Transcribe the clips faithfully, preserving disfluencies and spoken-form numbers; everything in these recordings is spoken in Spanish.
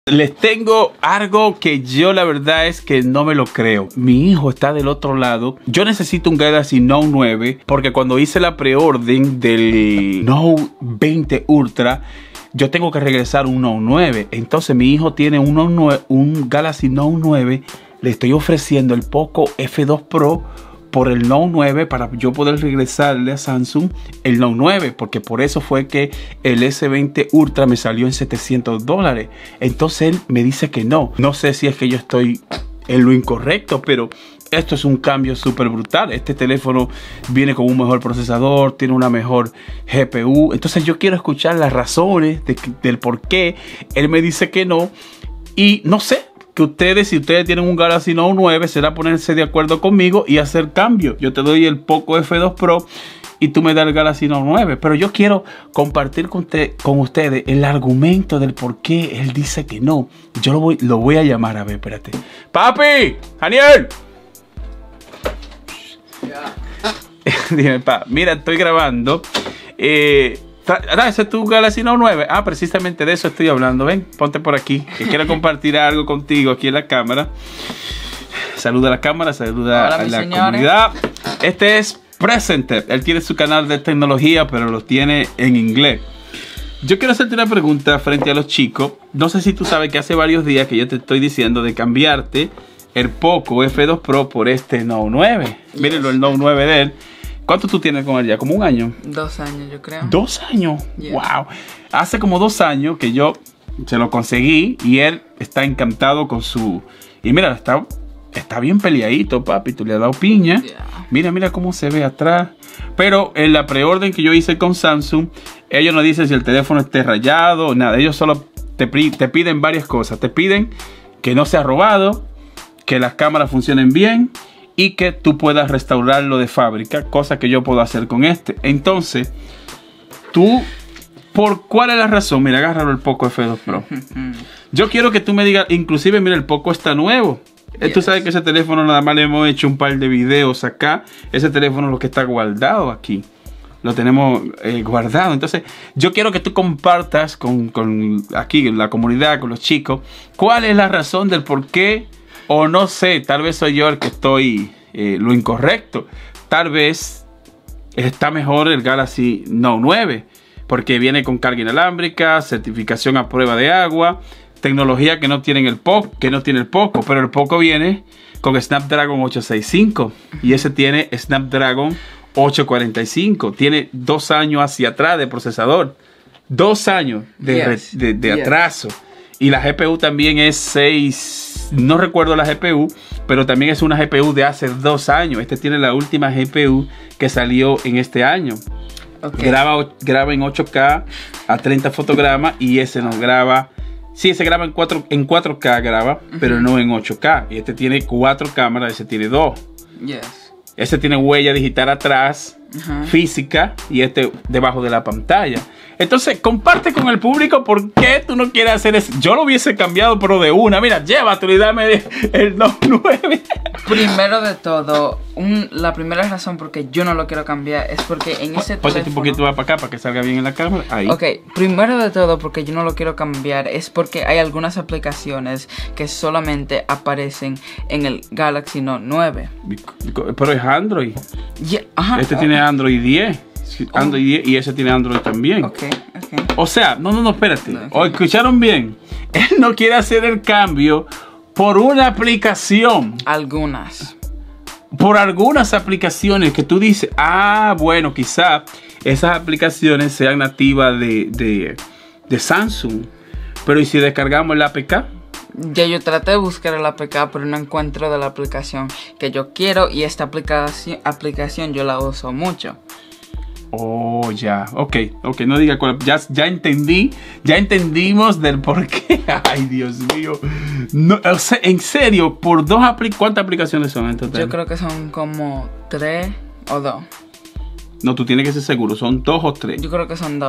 Les tengo algo que yo la verdad es que no me lo creo. Mi hijo está del otro lado. Yo necesito un Galaxy Note nueve porque cuando hice la preorden del Note veinte Ultra, yo tengo que regresar un Note nueve. Entonces mi hijo tiene un, Note nueve, un Galaxy Note nueve. Le estoy ofreciendo el Poco F dos Pro por el Note nueve para yo poder regresarle a Samsung el Note nueve, porque por eso fue que el S veinte Ultra me salió en setecientos dólares. Entonces él me dice que no. No sé si es que yo estoy en lo incorrecto, pero esto es un cambio súper brutal. Este teléfono viene con un mejor procesador, tiene una mejor G P U. Entonces yo quiero escuchar las razones de, del por qué él me dice que no. Y no sé, que ustedes, si ustedes tienen un Galaxy Note nueve, será ponerse de acuerdo conmigo y hacer cambio. Yo te doy el Poco F dos Pro y tú me das el Galaxy Note nueve. Pero yo quiero compartir con, te, con ustedes el argumento del por qué él dice que no. Yo lo voy, lo voy a llamar. A ver, espérate. ¡Papi! ¡Daniel! Yeah. Dime, pa, mira, estoy grabando. Eh... Ah, ese es tu Galaxy Note nueve. Ah, precisamente de eso estoy hablando. Ven, ponte por aquí, que quiero compartir algo contigo aquí en la cámara. Saluda a la cámara, saluda Hola, a la señores. comunidad. Este es Presenter. Él tiene su canal de tecnología, pero lo tiene en inglés. Yo quiero hacerte una pregunta frente a los chicos. No sé si tú sabes que hace varios días que yo te estoy diciendo de cambiarte el Poco F dos Pro por este Note nueve. Yes. Mírenlo, el Note nueve de él. ¿Cuánto tú tienes con él ya? ¿Como un año? Dos años, yo creo. ¿Dos años? Yeah. ¡Wow! Hace como dos años que yo se lo conseguí y él está encantado con su... Y mira, está, está bien peleadito, papi. Tú le has dado piña. Yeah. Mira, mira cómo se ve atrás. Pero en la preorden que yo hice con Samsung, ellos no dicen si el teléfono esté rayado o nada. Ellos solo te, te piden varias cosas. Te piden que no sea robado, que las cámaras funcionen bien y que tú puedas restaurarlo de fábrica, cosa que yo puedo hacer con este. Entonces, tú, ¿por cuál es la razón? Mira, agárralo el Poco F dos Pro. Yo quiero que tú me digas, inclusive, mira, el Poco está nuevo. Yes. Tú sabes que ese teléfono nada más le hemos hecho un par de videos acá. Ese teléfono es lo que está guardado aquí. Lo tenemos eh, guardado. Entonces, yo quiero que tú compartas con, con aquí, en la comunidad, con los chicos, cuál es la razón del por qué. O no sé, tal vez soy yo el que estoy eh, lo incorrecto. Tal vez está mejor el Galaxy Note nueve. Porque viene con carga inalámbrica, certificación a prueba de agua, tecnología que no tiene el Poco, que no tiene el Poco. Pero el Poco viene con Snapdragon ocho sesenta y cinco. Y ese tiene Snapdragon ocho cuarenta y cinco. Tiene dos años hacia atrás de procesador. Dos años de, yes. de, de yes. atraso. Y la G P U también es seis, no recuerdo la G P U, pero también es una G P U de hace dos años. Este tiene la última G P U que salió en este año. Okay. Graba, graba en ocho K a treinta fotogramas y ese no graba. Sí, ese graba en, cuatro, en cuatro K graba, uh-huh. pero no en ocho K. Y este tiene cuatro cámaras, ese tiene dos. Yes. Ese tiene huella digital atrás, uh-huh. física, y este debajo de la pantalla. Entonces, comparte con el público por qué tú no quieres hacer eso. Yo lo hubiese cambiado, pero de una. Mira, llévatelo y dame el Note nueve. Primero de todo, un, la primera razón por qué yo no lo quiero cambiar es porque en ese teléfono... Póngate un poquito más para acá para que salga bien en la cámara. Ahí. Ok, primero de todo, porque yo no lo quiero cambiar es porque hay algunas aplicaciones que solamente aparecen en el Galaxy Note nueve. Pero es Android. Yeah, ajá, este uh, tiene Android diez. Android diez y ese tiene Android también. Okay, okay. O sea, no, no, no, espérate. No, okay. ¿O escucharon bien? Él no quiere hacer el cambio por una aplicación. Algunas. Por algunas aplicaciones que tú dices, ah, bueno, quizá esas aplicaciones sean nativas de, de, de Samsung. Pero ¿y si descargamos el A P K? Ya yo traté de buscar el A P K, pero no encuentro de la aplicación que yo quiero. Y esta aplicación, aplicación yo la uso mucho. Oh, ya, ok, ok, no diga cuál, ya, ya entendí, ya entendimos del por qué. Ay, Dios mío. No, o sea, en serio, por dos aplicaciones, ¿cuántas aplicaciones son en total? Yo creo que son como tres o dos. No, tú tienes que ser seguro, son dos o tres. Yo creo que son dos.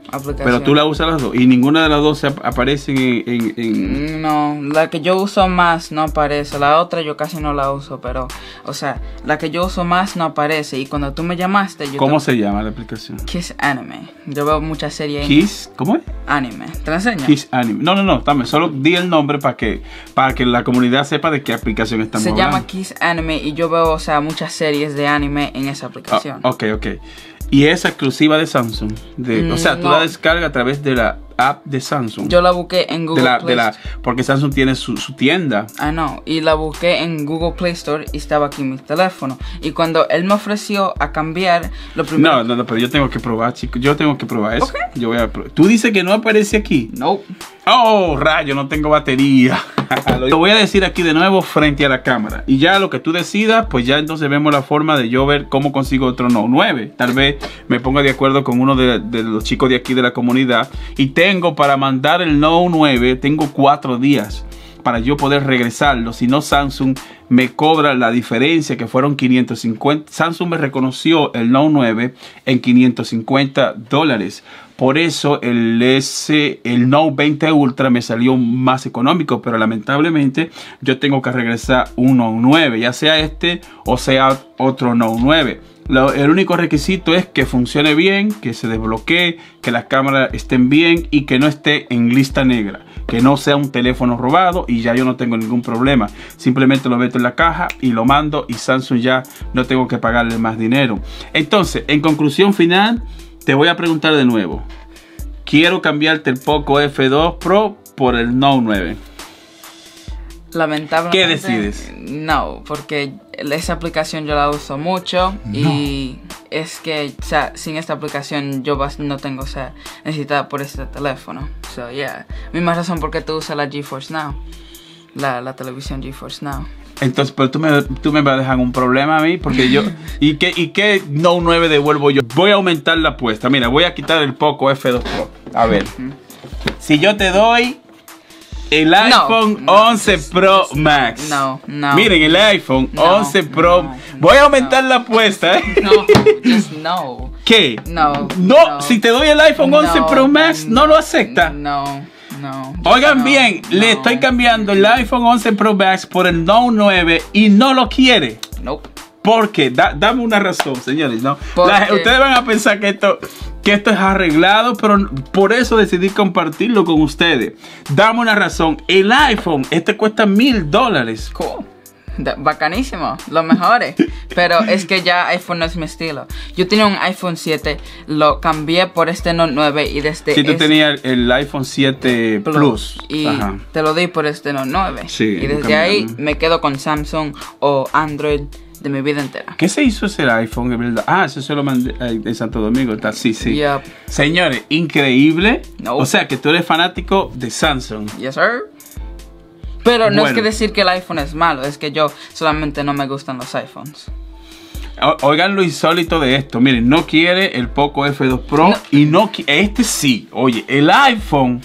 aplicaciones. Pero tú la usas las dos y ninguna de las dos se ap aparece en, en, en... No, la que yo uso más no aparece. La otra yo casi no la uso, pero, o sea, la que yo uso más no aparece. Y cuando tú me llamaste, yo ¿Cómo te... se llama la aplicación? Kiss Anime. Yo veo muchas series. Kiss, ¿cómo es? Anime. ¿Te la enseño? Kiss Anime. No, no, no, dame, solo di el nombre para que, para que la comunidad sepa de qué aplicación estamos Se hablando. llama Kiss Anime y yo veo, o sea, muchas series de anime en esa aplicación. Oh, ok, ok. Y es exclusiva de Samsung. De, Mm, o sea, tú no. la descargas a través de la app de Samsung. Yo la busqué en Google de la, Play de la, Store. porque Samsung tiene su, su tienda. Ah, no. Y la busqué en Google Play Store y estaba aquí en mi teléfono. Y cuando él me ofreció a cambiar, lo primero... No, no, no, pero yo tengo que probar, chicos. Yo tengo que probar eso. Ok. Yo voy a probar. Tú dices que no aparece aquí. No. Oh, rayo, no tengo batería. Lo voy a decir aquí de nuevo frente a la cámara. Y ya lo que tú decidas, pues ya entonces vemos la forma de yo ver cómo consigo otro Note nueve. Tal vez me ponga de acuerdo con uno de, de los chicos de aquí de la comunidad. Y tengo para mandar el Note nueve, tengo cuatro días para yo poder regresarlo. Si no, Samsung me cobra la diferencia, que fueron quinientos cincuenta. Samsung me reconoció el Note nueve en quinientos cincuenta dólares. Por eso el, S, el Note veinte Ultra me salió más económico, pero lamentablemente yo tengo que regresar un Note nueve, ya sea este o sea otro Note nueve. Lo, el único requisito es que funcione bien, que se desbloquee, que las cámaras estén bien y que no esté en lista negra. Que no sea un teléfono robado y ya yo no tengo ningún problema. Simplemente lo meto en la caja y lo mando y Samsung ya no tengo que pagarle más dinero. Entonces, en conclusión final, te voy a preguntar de nuevo. Quiero cambiarte el Poco F dos Pro por el Note nueve. Lamentablemente. ¿Qué decides? No, porque esa aplicación yo la uso mucho no. y es que, o sea, sin esta aplicación yo no tengo, o sea, necesitada por este teléfono. So, yeah. Misma razón por qué tú usas la GeForce Now, la, la televisión GeForce Now. Entonces, pero tú me, tú me vas a dejar un problema a mí, porque yo... ¿Y qué, y qué Note nueve devuelvo yo? Voy a aumentar la apuesta. Mira, voy a quitar el Poco F dos Pro. A ver. Uh-huh. Si yo te doy el iPhone no, no, once just, Pro just, Max. No, no. Miren, el iPhone no, once Pro. No, voy a aumentar no. la apuesta, ¿eh? No, just no. ¿Qué? No. No, no. Si te doy el iPhone once Pro Max, ¿no lo acepta? No. No, Oigan no, bien, no. le estoy cambiando el iPhone once Pro Max por el Note nueve y no lo quiere. Nope. ¿Por qué? Da, dame una razón, señores. ¿No? La, ustedes van a pensar que esto, que esto es arreglado, pero por eso decidí compartirlo con ustedes. Dame una razón. El iPhone, este cuesta mil dólares. Cool. Bacanísimo, los mejores. Pero es que ya iPhone no es mi estilo. Yo tenía un iPhone siete, lo cambié por este Note nueve y desde Si sí, tú ese tenías el iPhone siete Plus, Plus. Y Ajá. te lo di por este Note nueve. Sí, y desde ahí me quedo con Samsung o Android de mi vida entera. ¿Qué se hizo ese iPhone? ¿Verdad? Ah, eso se lo mandé en Santo Domingo. Está, sí, sí. Yep. Señores, increíble. Nope. O sea, que tú eres fanático de Samsung. Yes, sir. Pero no bueno. es que decir que el iPhone es malo, es que yo solamente no me gustan los iPhones. Oigan lo insólito de esto. Miren, no quiere el Poco F dos Pro no. y no este sí. Oye, el iPhone.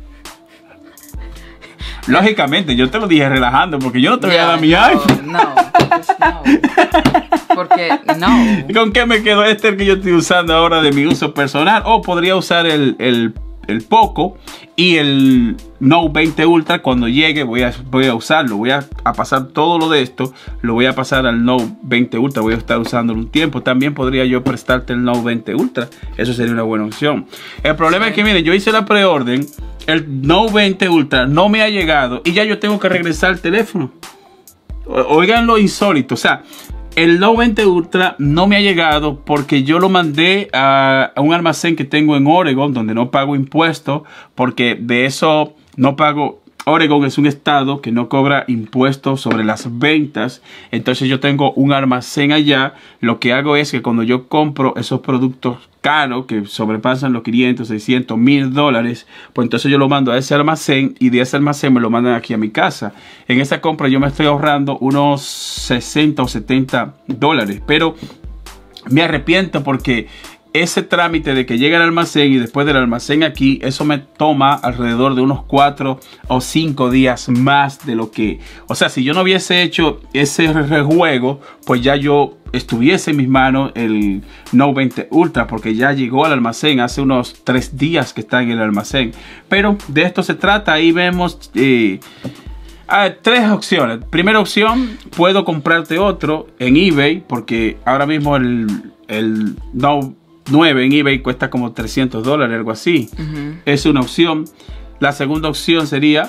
Lógicamente, yo te lo dije relajando porque yo no te voy yeah, a dar mi no, iPhone. No, pues no. Porque no. ¿Con qué me quedo este que yo estoy usando ahora de mi uso personal? O podría usar el, el, el Poco y el Note veinte Ultra. Cuando llegue voy a, voy a usarlo. Voy a, a pasar todo lo de esto. Lo voy a pasar al Note veinte Ultra. Voy a estar usándolo un tiempo. También podría yo prestarte el Note veinte Ultra. Eso sería una buena opción. El problema sí. es que miren, yo hice la preorden. El Note veinte Ultra no me ha llegado y ya yo tengo que regresar el teléfono. Oigan lo insólito. O sea, el Note veinte Ultra no me ha llegado porque yo lo mandé a, a un almacén que tengo en Oregon, donde no pago impuestos, porque de eso no pago. Oregon es un estado que no cobra impuestos sobre las ventas. Entonces yo tengo un almacén allá. Lo que hago es que cuando yo compro esos productos caros que sobrepasan los quinientos, seiscientos, mil dólares, pues entonces yo lo mando a ese almacén y de ese almacén me lo mandan aquí a mi casa. En esa compra yo me estoy ahorrando unos sesenta o setenta dólares. Pero me arrepiento porque ese trámite de que llegue al almacén y después del almacén aquí, eso me toma alrededor de unos cuatro o cinco días más de lo que... O sea, si yo no hubiese hecho ese rejuego, pues ya yo estuviese en mis manos el Note veinte Ultra, porque ya llegó al almacén hace unos tres días que está en el almacén. Pero de esto se trata. Ahí vemos eh, ah, tres opciones. Primera opción, puedo comprarte otro en eBay, porque ahora mismo el, el Note nueve en eBay cuesta como trescientos dólares, algo así. Uh-huh. Es una opción. La segunda opción sería,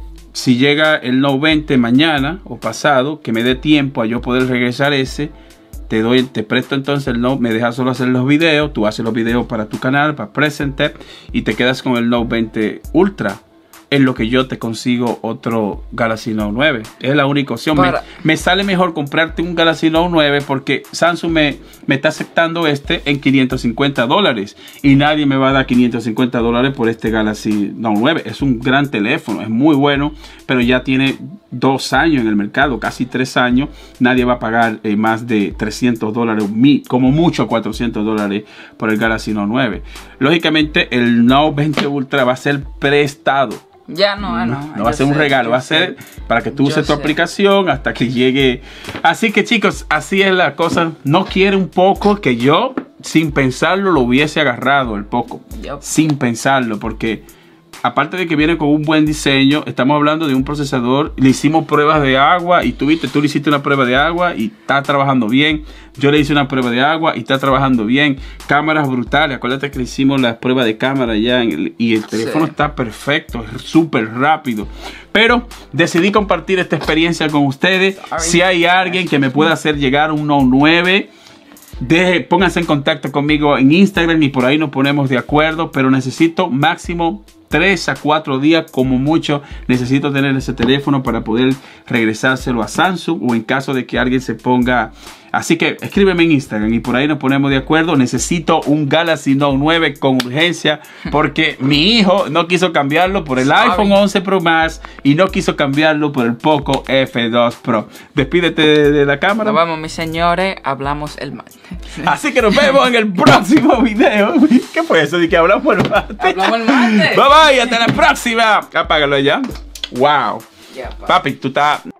si llega el Note veinte mañana o pasado, que me dé tiempo a yo poder regresar ese, te doy, te presto entonces el Note, me dejas solo hacer los videos, tú haces los videos para tu canal, para Presenter, y te quedas con el Note veinte Ultra, en lo que yo te consigo otro Galaxy Note nueve. Es la única opción. Para... Me, me sale mejor comprarte un Galaxy Note nueve porque Samsung me, me está aceptando este en quinientos cincuenta dólares. Y nadie me va a dar quinientos cincuenta dólares por este Galaxy Note nueve. Es un gran teléfono, es muy bueno, pero ya tiene dos años en el mercado, casi tres años. Nadie va a pagar eh, más de trescientos dólares, como mucho cuatrocientos dólares por el Galaxy Note nueve. Lógicamente, el Note veinte Ultra va a ser prestado. Ya no, no, no, no va a ser un regalo, va a ser para que tú uses tu aplicación hasta que llegue. Así que chicos, así es la cosa. No quiere un poco que yo, sin pensarlo, lo hubiese agarrado el poco. Yep. Sin pensarlo, porque aparte de que viene con un buen diseño, estamos hablando de un procesador. Le hicimos pruebas de agua y tú viste, tú le hiciste una prueba de agua y está trabajando bien. Yo le hice una prueba de agua y está trabajando bien. Cámaras brutales. Acuérdate que le hicimos las pruebas de cámara ya en el, y el teléfono sí. Está perfecto, es súper rápido. Pero decidí compartir esta experiencia con ustedes. Sorry. Si hay alguien que me pueda hacer llegar un Note nueve, deje, pónganse en contacto conmigo en Instagram y por ahí nos ponemos de acuerdo. Pero necesito máximo tres a cuatro días como mucho. Necesito tener ese teléfono para poder regresárselo a Samsung, o en caso de que alguien se ponga. Así que escríbeme en Instagram y por ahí nos ponemos de acuerdo. Necesito un Galaxy Note nueve con urgencia, porque mi hijo no quiso cambiarlo por el iPhone once Pro Max y no quiso cambiarlo por el Poco F dos Pro. Despídete de, de la cámara. Nos vamos, mis señores. Hablamos el martes. Así que nos vemos en el próximo video. ¿Qué fue eso de que hablamos el martes? Hablamos el martes. Bye bye, hasta la próxima. Apágalo ya. Wow. Yeah, papi, tú estás...